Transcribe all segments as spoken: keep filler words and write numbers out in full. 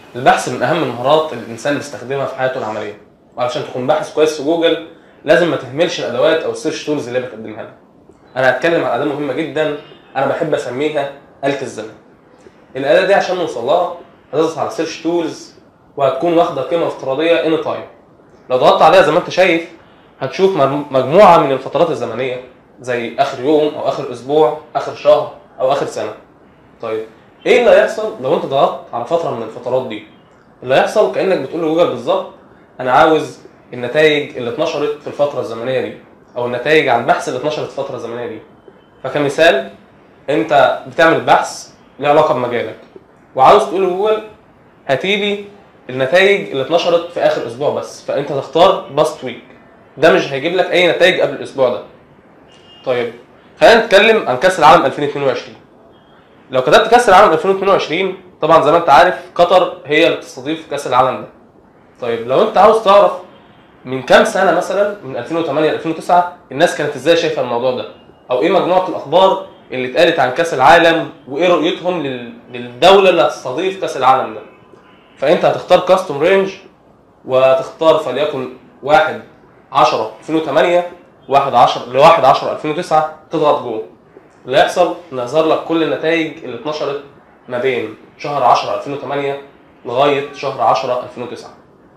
البحث من اهم المهارات اللي الانسان بيستخدمها في حياته العمليه، وعلشان تكون باحث كويس في جوجل لازم ما تهملش الادوات او السيرش تولز اللي بتقدمها لك. انا هتكلم عن اداه مهمه جدا انا بحب اسميها آلة الزمن. الاله دي عشان نوصل لها هتضغط على سيرش تولز وهتكون واخده قيمه افتراضيه اني تايم. لو ضغطت عليها زي ما انت شايف هتشوف مجموعه من الفترات الزمنيه زي اخر يوم او اخر اسبوع، اخر شهر او اخر سنه. طيب ايه اللي هيحصل لو انت ضغطت على فتره من الفترات دي؟ اللي هيحصل كانك بتقول لجوجل بالظبط انا عاوز النتائج اللي اتنشرت في الفتره الزمنيه دي، او النتائج عن البحث اللي اتنشرت في الفتره الزمنيه دي. فكمثال انت بتعمل بحث له علاقه بمجالك وعاوز تقول لجوجل هاتي لي النتائج اللي اتنشرت في اخر اسبوع بس، فانت تختار باست ويك. ده مش هيجيب لك اي نتائج قبل الاسبوع ده. طيب خلينا نتكلم عن كاس العالم ألفين واتنين وعشرين. لو كتبت كاس العالم ألفين واتنين وعشرين طبعا زي ما انت عارف قطر هي اللي بتستضيف كاس العالم ده. طيب لو انت عاوز تعرف من كام سنه مثلا من ألفين وتمانية ل ألفين وتسعة الناس كانت ازاي شايفه الموضوع ده، او ايه مجموعه الاخبار اللي اتقالت عن كاس العالم وايه رؤيتهم للدوله اللي هتستضيف كاس العالم ده، فانت هتختار كاستم رينج وهتختار فليكن واحد عشرة ألفين وتمانية واحد عشرة ل واحد عشرة ألفين وتسعة، تضغط جو. اللي هيحصل ان يظهر لك كل النتائج اللي اتنشرت ما بين شهر عشرة ألفين وتمانية لغايه شهر عشرة ألفين وتسعة.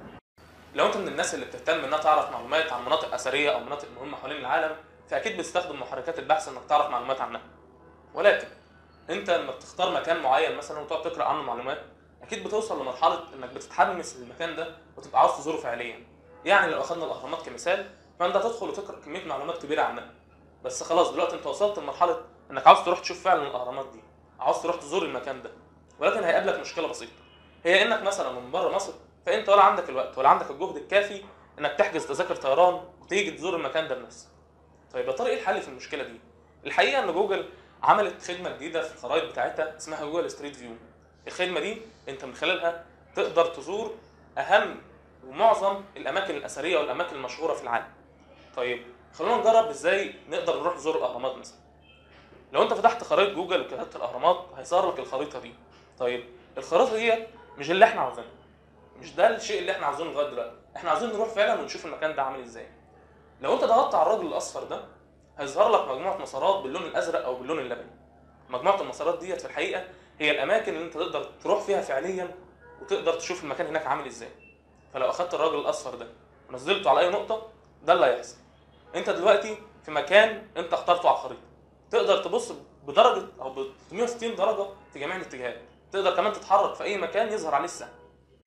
لو انت من الناس اللي بتهتم انها تعرف معلومات عن مناطق اثريه او مناطق مهمه حوالين العالم فاكيد بتستخدم محركات البحث انك تعرف معلومات عنها. ولكن انت لما بتختار مكان معين مثلا وتقعد تقرا عنه معلومات اكيد بتوصل لمرحله انك بتتحمس للمكان ده وتبقى عاوز تزوره فعليا. يعني لو اخذنا الاهرامات كمثال فانت هتدخل وتقرا كميه معلومات كبيره عنها، بس خلاص دلوقتي انت وصلت لمرحله انك عاوز تروح تشوف فعلا الاهرامات دي، عاوز تروح تزور المكان ده. ولكن هيقابلك مشكله بسيطه، هي انك مثلا من بره مصر فانت ولا عندك الوقت ولا عندك الجهد الكافي انك تحجز تذاكر طيران وتيجي تزور المكان ده بنفسك. طيب يا ترى ايه الحل في المشكله دي؟ الحقيقه ان جوجل عملت خدمه جديده في الخرائط بتاعتها اسمها جوجل ستريت فيو. الخدمه دي انت من خلالها تقدر تزور اهم ومعظم الاماكن الاثريه والاماكن المشهوره في العالم. طيب خلونا نجرب ازاي نقدر نروح نزور الاهرامات مثلا. لو انت فتحت خرائط جوجل وكتبت الاهرامات هيظهر لك الخريطه دي. طيب الخريطه دي مش اللي احنا عاوزينه، مش ده الشيء اللي احنا عاوزينه لغايه دلوقتي، احنا عاوزين نروح فعلا ونشوف المكان ده عامل ازاي. لو انت ضغطت على الراجل الاصفر ده هيظهر لك مجموعه مسارات باللون الازرق او باللون اللبني. مجموعه المسارات ديت في الحقيقه هي الاماكن اللي انت تقدر تروح فيها فعليا وتقدر تشوف المكان هناك عامل ازاي. فلو اخدت الراجل الاصفر ده ونزلته على اي نقطه ده اللي هيحصل. انت دلوقتي في مكان انت اخترته على الخريطه، تقدر تبص بدرجه او ب ثلاثمية وستين درجه في جميع الاتجاهات، تقدر كمان تتحرك في اي مكان يظهر عليه السهم.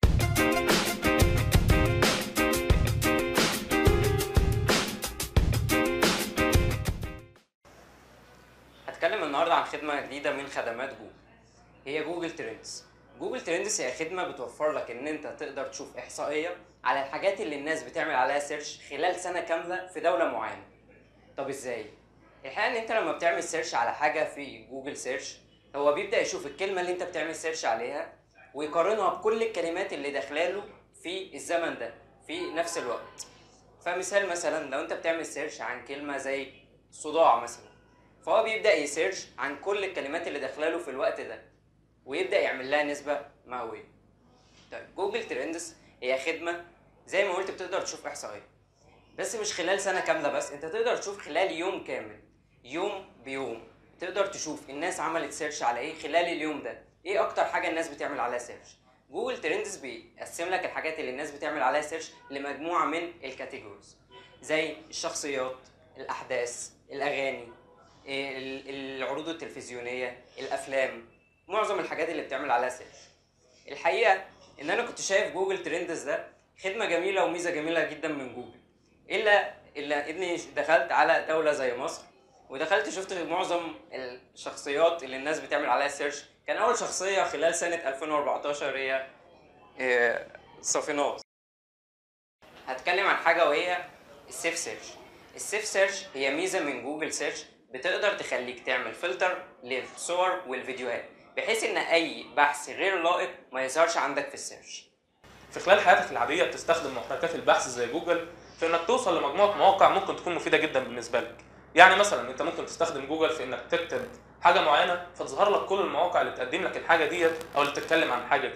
هتكلم النهارده عن خدمه جديده من خدمات جوجل، هي جوجل ترندز. جوجل ترندز هي خدمه بتوفر لك ان انت تقدر تشوف احصائيه على الحاجات اللي الناس بتعمل عليها سيرش خلال سنه كامله في دوله معينه. طب ازاي؟ الحقيقه ان انت لما بتعمل سيرش على حاجه في جوجل سيرش هو بيبدا يشوف الكلمه اللي انت بتعمل سيرش عليها ويقارنها بكل الكلمات اللي داخلاله في الزمن ده في نفس الوقت. فمثال مثلا لو انت بتعمل سيرش عن كلمه زي صداع مثلا، فهو بيبدا يسيرش عن كل الكلمات اللي داخلاله في الوقت ده ويبدا يعمل لها نسبه مئويه. طيب جوجل ترندز هي خدمه زي ما قلت بتقدر تشوف احصائيه، بس مش خلال سنه كامله، بس انت تقدر تشوف خلال يوم كامل، يوم بيوم تقدر تشوف الناس عملت سيرش على ايه خلال اليوم ده، ايه اكتر حاجه الناس بتعمل عليها سيرش. جوجل ترندز بيقسم لك الحاجات اللي الناس بتعمل عليها سيرش لمجموعه من الكاتيجوريز زي الشخصيات، الاحداث، الاغاني، العروض التلفزيونيه، الافلام، معظم الحاجات اللي بتعمل عليها سيرش. الحقيقه ان انا كنت شايف جوجل ترندز ده خدمه جميله وميزه جميله جدا من جوجل، الا الا اني دخلت على دوله زي مصر ودخلت شفت معظم الشخصيات اللي الناس بتعمل عليها سيرش. كان اول شخصيه خلال سنه ألفين وأربعتاشر هي صافيناز. هتكلم عن حاجه وهي السيف سيرش. السيف سيرش هي ميزه من جوجل سيرش بتقدر تخليك تعمل فلتر للصور والفيديوهات بحيث ان اي بحث غير لائق ما يظهرش عندك في السيرش. في خلال حياتك العاديه بتستخدم محركات البحث زي جوجل في انك توصل لمجموعه مواقع ممكن تكون مفيده جدا بالنسبه لك. يعني مثلا انت ممكن تستخدم جوجل في انك تكتب حاجه معينه فتظهر لك كل المواقع اللي بتقدم لك الحاجه ديت او اللي بتتكلم عن الحاجه دي.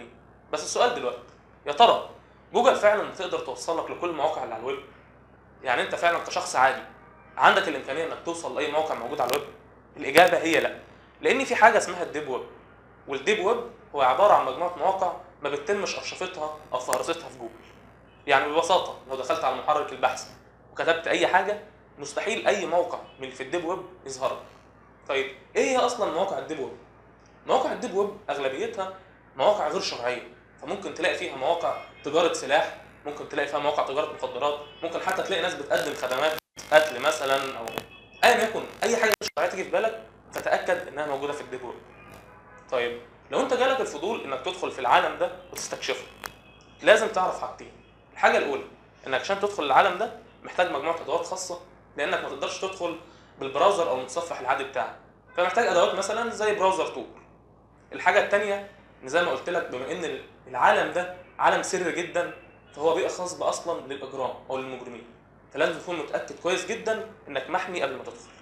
بس السؤال دلوقتي، يا ترى جوجل فعلا تقدر توصل لك لكل المواقع اللي على الويب؟ يعني انت فعلا كشخص عادي عندك الامكانيه انك توصل لاي موقع موجود على الويب؟ الاجابه هي لا، لان في حاجه اسمها الديب ويب، والديب ويب هو عباره عن مجموعه مواقع ما بتتمش ارشفتها او فهرستها في جوجل. يعني ببساطه لو دخلت على محرك البحث وكتبت اي حاجه، مستحيل اي موقع من اللي في الديب ويب يظهر لك. طيب ايه هي اصلا مواقع الديب ويب؟ مواقع الديب ويب اغلبيتها مواقع غير شرعيه، فممكن تلاقي فيها مواقع تجاره سلاح، ممكن تلاقي فيها مواقع تجاره مخدرات، ممكن حتى تلاقي ناس بتقدم خدمات قتل مثلا، او ايا يكن اي حاجه مش شرعيه تيجي في بالك فتاكد انها موجوده في الديب ويب. طيب لو انت جالك الفضول انك تدخل في العالم ده وتستكشفه، لازم تعرف حاجتين. الحاجه الاولى انك عشان تدخل العالم ده محتاج مجموعه ادوات خاصه، لانك ما تقدرش تدخل بالبراوزر او المتصفح العادي بتاعك، فمحتاج ادوات مثلا زي براوزر تور. الحاجه الثانيه ان زي ما قلت لك، بما ان العالم ده عالم سري جدا، فهو بيئه خصبه اصلا للاجرام او للمجرمين، فلازم تكون متاكد كويس جدا انك محمي قبل ما تدخل.